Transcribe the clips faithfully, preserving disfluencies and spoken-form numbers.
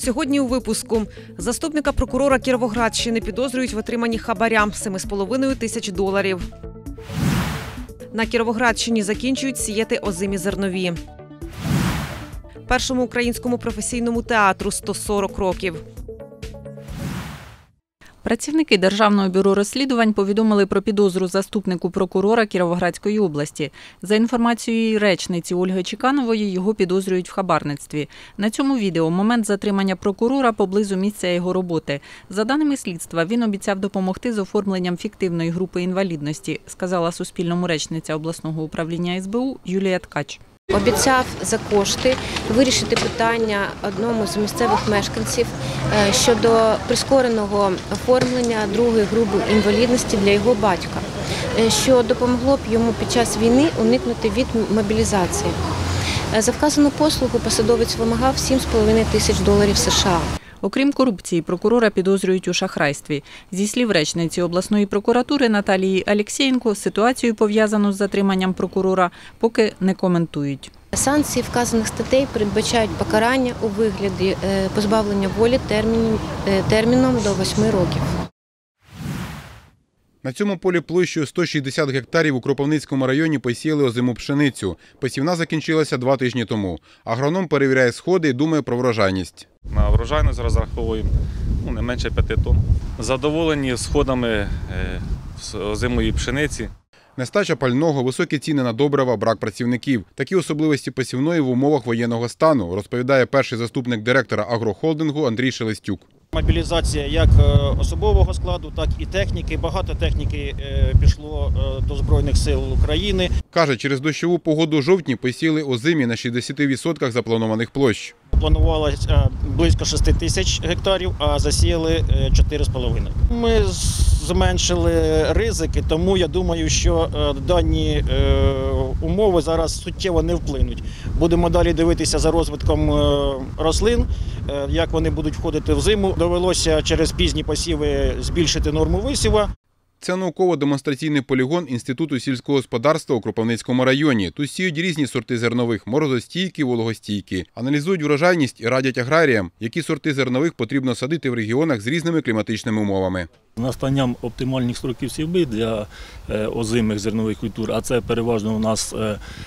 Сьогодні у випуску. Заступника прокурора Кіровоградщини підозрюють в отриманні хабаря – сім з половиною тисяч доларів. На Кіровоградщині закінчують сіяти озимі зернові. Першому українському професійному театру сто сорок років. Працівники Державного бюро розслідувань повідомили про підозру заступнику прокурора Кіровоградської області. За інформацією речниці Ольги Чеканової, його підозрюють в хабарництві. На цьому відео момент затримання прокурора поблизу місця його роботи. За даними слідства, він обіцяв допомогти з оформленням фіктивної групи інвалідності, сказала Суспільному речниця обласного управління ес бе у Юлія Ткач. Обіцяв за кошти вирішити питання одному з місцевих мешканців щодо прискореного оформлення другої групи інвалідності для його батька, що допомогло б йому під час війни уникнути від мобілізації. За вказану послугу посадовець вимагав сім з половиною тисяч доларів США. Окрім корупції, прокурора підозрюють у шахрайстві. Зі слів речниці обласної прокуратури Наталії Алєксєєнко, ситуацію, пов'язану з затриманням прокурора, поки не коментують. Санкції вказаних статей передбачають покарання у вигляді позбавлення волі терміном до восьми років. На цьому полі площею сто шістдесят гектарів у Кропивницькому районі посіяли озиму пшеницю. Посівна закінчилася два тижні тому. Агроном перевіряє сходи і думає про врожайність. На врожайність розраховуємо ну, не менше п'яти тонн. Задоволені сходами озимої пшениці. Нестача пального, високі ціни на добрива, брак працівників. Такі особливості посівної в умовах воєнного стану, розповідає перший заступник директора агрохолдингу Андрій Шелестюк. Мобілізація як особового складу, так і техніки. Багато техніки пішло до Збройних сил України. Каже, через дощову погоду у жовтні посіяли озимі на шістдесят відсотків запланованих площ. Планувалося близько шести тисяч гектарів, а засіяли чотири з половиною. Ми зменшили ризики, тому я думаю, що дані умови зараз суттєво не вплинуть. Будемо далі дивитися за розвитком рослин, як вони будуть входити в зиму. Довелося через пізні посіви збільшити норму висіву. Це науково-демонстраційний полігон Інституту сільського господарства у Кропивницькому районі. Тут сіють різні сорти зернових – морозостійкі, вологостійкі. Аналізують врожайність і радять аграріям, які сорти зернових потрібно садити в регіонах з різними кліматичними умовами. Настанням оптимальних строків сівби для озимих зернових культур, а це переважно у нас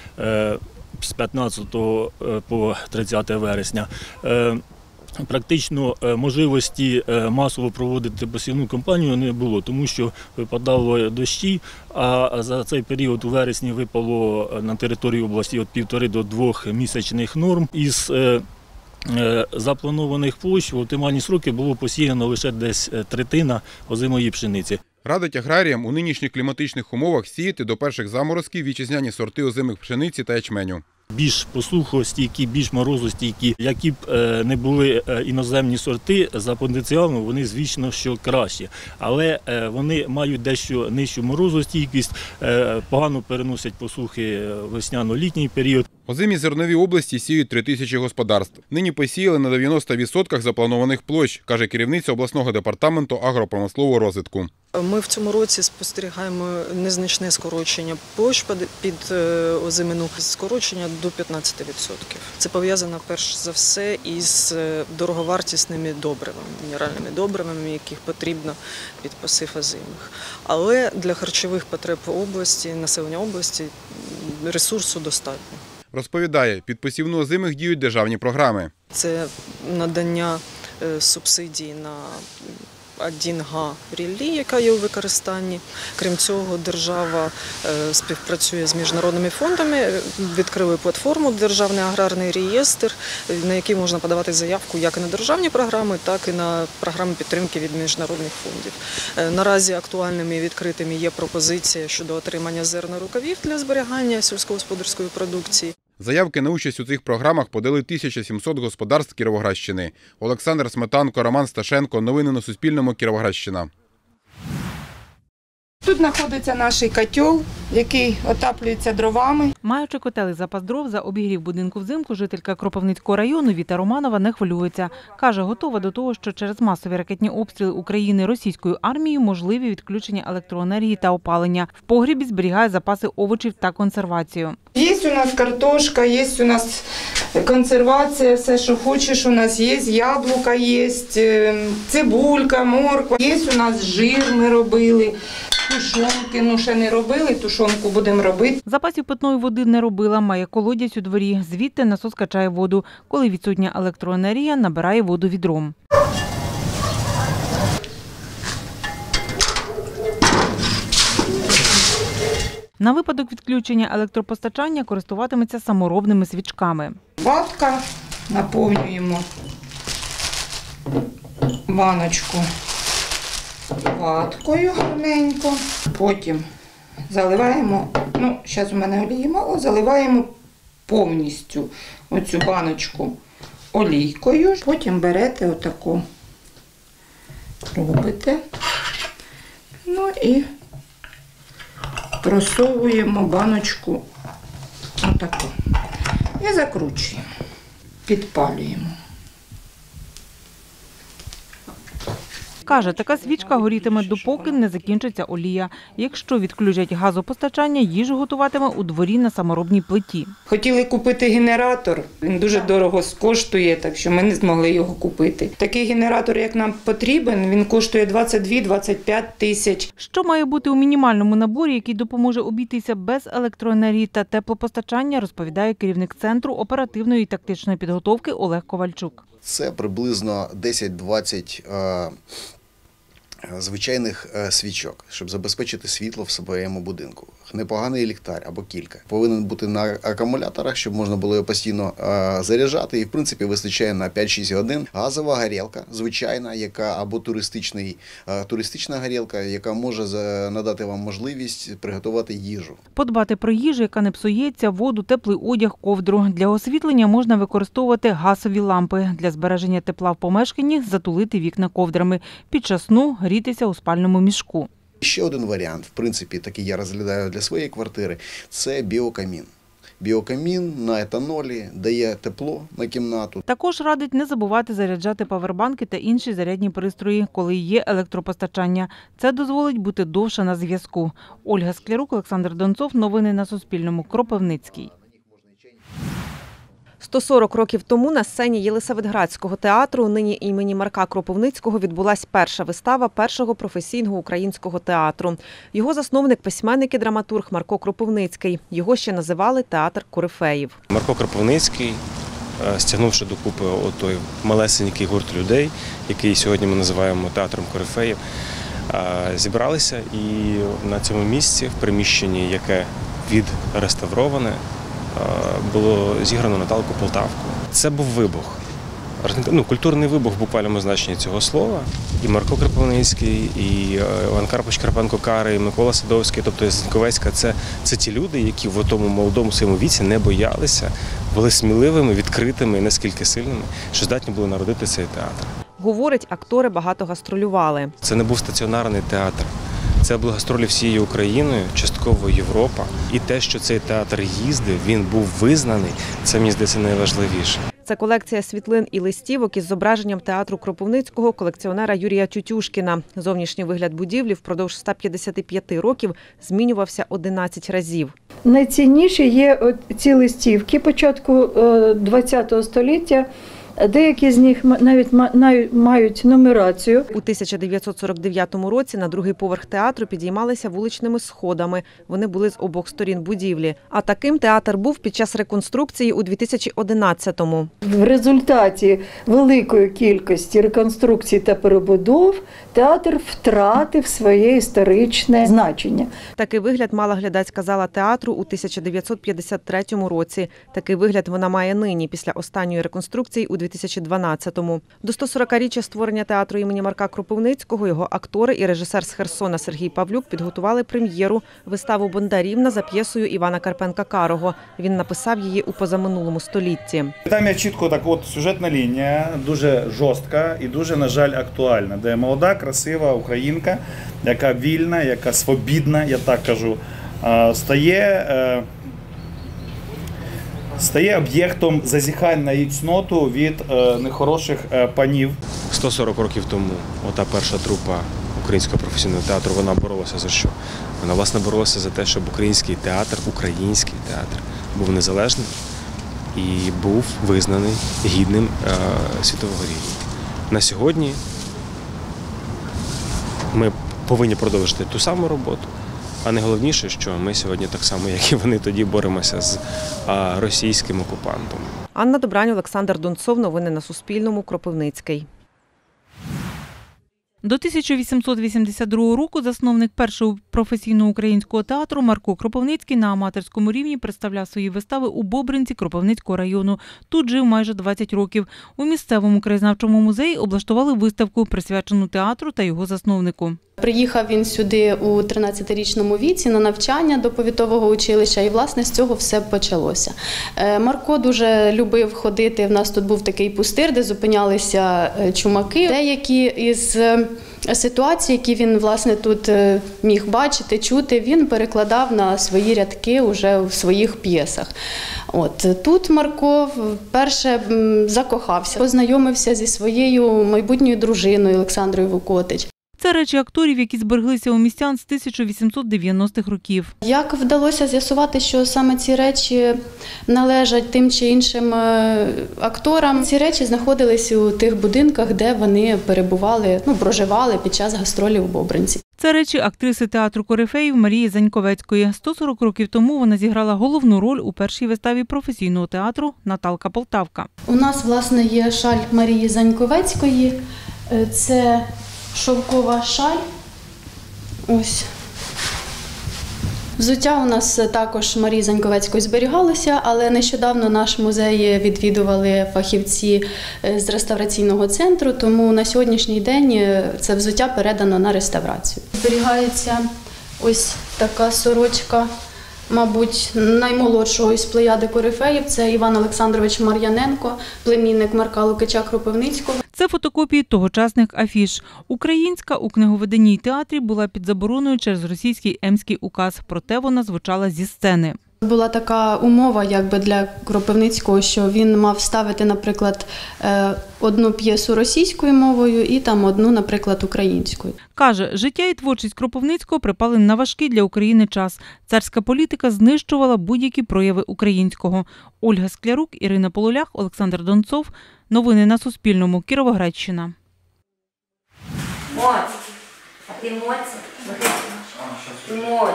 з п'ятнадцятого по тридцяте вересня, практично можливості масово проводити посівну кампанію не було, тому що випадали дощі, а за цей період у вересні випало на території області від півтори до двох місячних норм. Із запланованих площ в оптимальні сроки було посіяно лише десь третина озимої пшениці. Радить аграріям у нинішніх кліматичних умовах сіяти до перших заморозків вітчизняні сорти озимих пшениці та ячменю. Більш посухостійкі, більш морозостійкі, які б не були іноземні сорти, за потенціалом вони, звісно, що кращі. Але вони мають дещо нижчу морозостійкість, погано переносять посухи весняно-літній період. Озимі зернові області сіють три тисячі господарств. Нині посіяли на дев'яноста відсотках запланованих площ, каже керівниця обласного департаменту агропромислового розвитку. Ми в цьому році спостерігаємо незначне скорочення площ під озимину, скорочення до п'ятнадцяти відсотків. Це пов'язано перш за все із дороговартісними добривами, мінеральними добривами, яких потрібно під посів озимих. Але для харчових потреб області, населення області ресурсу достатньо. Розповідає, під посівну озимих діють державні програми. Це надання субсидій на один га ріллі, яка є у використанні. Крім цього, держава співпрацює з міжнародними фондами, відкрили платформу «Державний аграрний реєстр», на який можна подавати заявку як і на державні програми, так і на програми підтримки від міжнародних фондів. Наразі актуальними і відкритими є пропозиція щодо отримання зернорукавів для зберігання сільськогосподарської продукції. Заявки на участь у цих програмах подали тисяча сімсот господарств Кіровоградщини. Олександр Сметанко, Роман Сташенко. Новини на Суспільному. Кіровоградщина. Тут знаходиться наш котел, який отаплюється дровами. Маючи котел і запас дров, за обігрів будинку взимку жителька Кропивницького району Віта Романова не хвилюється. Каже, готова до того, що через масові ракетні обстріли України російською армією можливі відключення електроенергії та опалення. В погрібі зберігає запаси овочів та консервацію. Є у нас картошка, є у нас консервація, все, що хочеш, у нас є, яблука є, цибулька, морква. Є у нас жир, ми робили, тушонки, ну ще не робили, тушонку будемо робити. Запасів питної води не робила, має колодязь у дворі, звідти насос качає воду. Коли відсутня електроенергія, набирає воду відром. На випадок відключення електропостачання користуватиметься саморобними свічками. Ватка, наповнюємо баночку ваткою гарненько, потім заливаємо, ну, зараз у мене олії мало, заливаємо повністю оцю баночку олійкою, потім берете отаку, робите, ну і просовуємо баночку отаку і закручуємо, підпалюємо. Каже, така свічка горітиме, допоки не закінчиться олія. Якщо відключать газопостачання, їжу готуватиме у дворі на саморобній плиті. Хотіли купити генератор, він дуже дорого коштує, так що ми не змогли його купити. Такий генератор, як нам потрібен, він коштує двадцять дві - двадцять п'ять тисяч. Що має бути у мінімальному наборі, який допоможе обійтися без електроенергії та теплопостачання, розповідає керівник Центру оперативної і тактичної підготовки Олег Ковальчук. Це приблизно десять-двадцять е, звичайних е, свічок, щоб забезпечити світло в своєму будинку. Непоганий ліхтар або кілька. Повинен бути на акумуляторах, щоб можна було його постійно е, заряджати. І, в принципі, вистачає на п'ять-шість годин. Газова горілка, звичайна, яка або туристичний, е, туристична горілка, яка може надати вам можливість приготувати їжу. Подбати про їжу, яка не псується, воду, теплий одяг, ковдру. Для освітлення можна використовувати газові лампи. Для збереження тепла в помешканні затулити вікна ковдрами. Під час сну грітися у спальному мішку. Ще один варіант, в принципі, такий я розглядаю для своєї квартири, це біокамін. Біокамін на етанолі дає тепло на кімнату. Також радить не забувати заряджати павербанки та інші зарядні пристрої, коли є електропостачання. Це дозволить бути довше на зв'язку. Ольга Склярук, Олександр Донцов. Новини на Суспільному. Кропивницький. сто сорок років тому на сцені Єлисаветградського театру, нині імені Марка Кропивницького, відбулась перша вистава першого професійного українського театру. Його засновник – письменник і драматург Марко Кропивницький. Його ще називали «Театр корифеїв». Марко Кропивницький, стягнувши докупи отой малесенький гурт людей, який сьогодні ми називаємо театром корифеїв, зібралися і на цьому місці, в приміщенні, яке відреставроване, було зіграно Наталку Полтавку. Це був вибух. Ну, культурний вибух в буквальному значенні цього слова. І Марко Кропивницький, і Іван Карпович Карпенко-Карий, і Микола Садовський, тобто Зіньковецька, це, це ті люди, які в тому молодому своєму віці не боялися, були сміливими, відкритими і наскільки сильними, що здатні були народити цей театр. Говорить, актори багато гастролювали. Це не був стаціонарний театр. Це були гастролі всією Україною, частково Європа. І те, що цей театр їздив, він був визнаний, це, мені здається, найважливіше. Це колекція світлин і листівок із зображенням театру Кропивницького колекціонера Юрія Тютюшкіна. Зовнішній вигляд будівлі впродовж ста п'ятдесяти п'яти років змінювався одинадцять разів. Найцінніші є ці листівки початку ХХ століття. Деякі з них навіть мають нумерацію. У тисяча дев'ятсот сорок дев'ятому році на другий поверх театру підіймалися вуличними сходами. Вони були з обох сторін будівлі. А таким театр був під час реконструкції у дві тисячі одинадцятому. В результаті великої кількості реконструкцій та перебудов театр втратив своє історичне значення. Такий вигляд мала глядацька зала театру у тисяча дев'ятсот п'ятдесят третьому році. Такий вигляд вона має нині, після останньої реконструкції у дві тисячі дванадцятому. До сто сорокаріччя створення театру імені Марка Кропивницького його актори і режисер з Херсона Сергій Павлюк підготували прем'єру – виставу «Бондарівна» за п'єсою Івана Карпенка-Карого. Він написав її у позаминулому столітті. Там є чітко так от сюжетна лінія, дуже жорстка і дуже, на жаль, актуальна, де молода, красива українка, яка вільна, яка свобідна, я так кажу, стає, стає об'єктом зазіхань на її цноту від нехороших панів. сто сорок років тому ота перша трупа Українського професійного театру, вона боролася за що? Вона, власне, боролася за те, щоб український театр, український театр був незалежним і був визнаний гідним е, світового рівня. На сьогодні ми повинні продовжити ту саму роботу, а найголовніше, що ми сьогодні так само, як і вони, тоді боремося з е, російським окупантом. Анна Добрань, Олександр Донцов. Новини на Суспільному. Кропивницький. До тисяча вісімсот вісімдесят другого року засновник першого професійного українського театру Марко Кропивницький на аматорському рівні представляв свої вистави у Бобринці Кропивницького району. Тут жив майже двадцять років. У місцевому краєзнавчому музеї облаштували виставку, присвячену театру та його засновнику. Приїхав він сюди у тринадцятирічному віці на навчання до повітового училища, і, власне, з цього все почалося. Марко дуже любив ходити, в нас тут був такий пустир, де зупинялися чумаки. Деякі із ситуацій, які він, власне, тут міг бачити, чути, він перекладав на свої рядки уже в своїх п'єсах. От тут Марко вперше закохався, познайомився зі своєю майбутньою дружиною Олександрою Вукотич. Це речі акторів, які збереглися у містян з тисяча вісімсот дев'яностих років. Як вдалося з'ясувати, що саме ці речі належать тим чи іншим акторам? Ці речі знаходилися у тих будинках, де вони перебували, ну, проживали під час гастролів у Бобринці. Це речі актриси театру корифеїв Марії Заньковецької. сто сорок років тому вона зіграла головну роль у першій виставі професійного театру «Наталка Полтавка». У нас, власне, є шаль Марії Заньковецької. Це шовкова шаль. Ось. Взуття у нас також Марії Заньковецької зберігалося, але нещодавно наш музей відвідували фахівці з реставраційного центру, тому на сьогоднішній день це взуття передано на реставрацію. Зберігається ось така сорочка, мабуть, наймолодшого із плеяди корифеїв. Це Іван Олександрович Мар'яненко, племінник Марка Лукича Кропивницького. Це фотокопії тогочасних афіш. Українська у книговиданні й театрі була під забороною через російський емський указ, проте вона звучала зі сцени. Була така умова якби для Кропивницького, що він мав ставити, наприклад, одну п'єсу російською мовою і там одну, наприклад, українською. Каже, життя і творчість Кропивницького припали на важкий для України час. Царська політика знищувала будь-які прояви українського. Ольга Склярук, Ірина Полулях, Олександр Донцов. Новини на Суспільному. Кіровоградщина. Моць. А ти моць? Моць.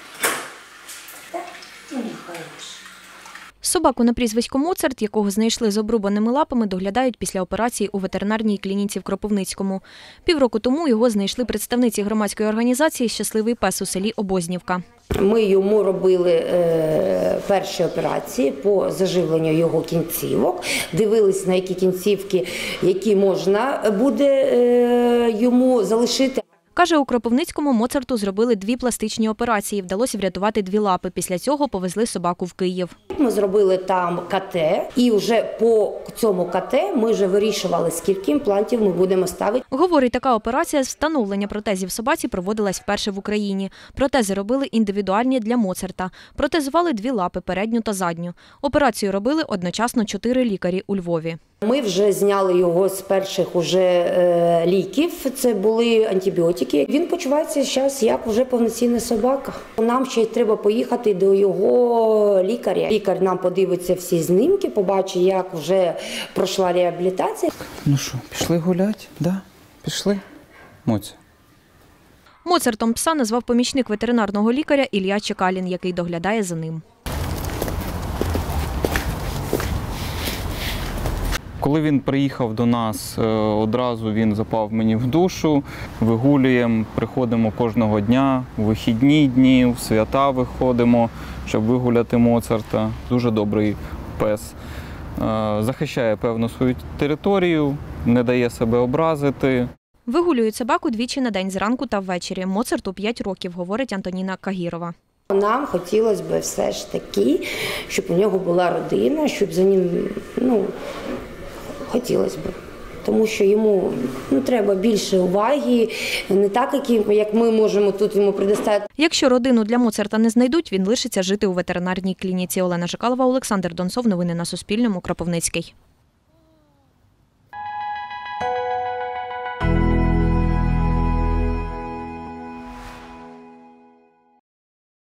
Собаку на прізвисько Моцарт, якого знайшли з обрубаними лапами, доглядають після операції у ветеринарній клініці в Кропивницькому. Півроку тому його знайшли представниці громадської організації «Щасливий пес» у селі Обознівка. Ми йому робили е, перші операції по заживленню його кінцівок, дивились, на які кінцівки, які можна буде е, йому залишити. Каже, у Кропивницькому Моцарту зробили дві пластичні операції. Вдалося врятувати дві лапи. Після цього повезли собаку в Київ. Ми зробили там ка те, і вже по цьому ка те ми вже вирішували, скільки імплантів ми будемо ставити. Говорить, така операція з встановлення протезів собаці проводилась вперше в Україні. Протези робили індивідуальні для Моцарта. Протезували дві лапи, передню та задню. Операцію робили одночасно чотири лікарі у Львові. Ми вже зняли його з перших уже е, ліків, це були антибіотики. Він почувається зараз як вже повноцінна собака. Нам ще й треба поїхати до його лікаря. Лікар нам подивиться всі знімки, побачить, як вже пройшла реабілітація. Ну що, пішли гуляти? Да? Пішли? Моця. Моцартом пса назвав помічник ветеринарного лікаря Ілля Чекалін, який доглядає за ним. Коли він приїхав до нас, одразу він запав мені в душу, вигулюємо, приходимо кожного дня, у вихідні дні, в свята виходимо, щоб вигуляти Моцарта. Дуже добрий пес, захищає певну свою територію, не дає себе образити. Вигулюють собаку двічі на день, зранку та ввечері. Моцарту п'ять років, говорить Антоніна Кагірова. Нам хотілося б все ж таки, щоб у нього була родина, щоб за ним, ну, хотілося б. тому що йому ну, треба більше уваги, не так, як, як ми можемо тут йому предоставити. Якщо родину для Моцарта не знайдуть, він лишиться жити у ветеринарній клініці. Олена Жикалова, Олександр Донцов. Новини на Суспільному. Кропивницький.